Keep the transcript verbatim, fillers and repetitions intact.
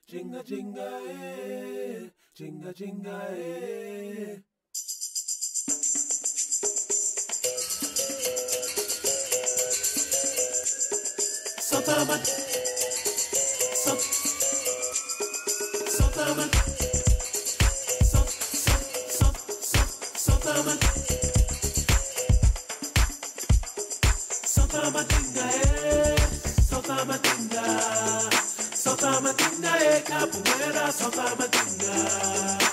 Jinga jinga eh, jinga jinga eh. Solta a bat, sol, solta a bat, sol, sol, sol, sol, solta a bat, solta a batinga eh, solta a batinga, solta a batinga eh, capoeira, solta a batinga.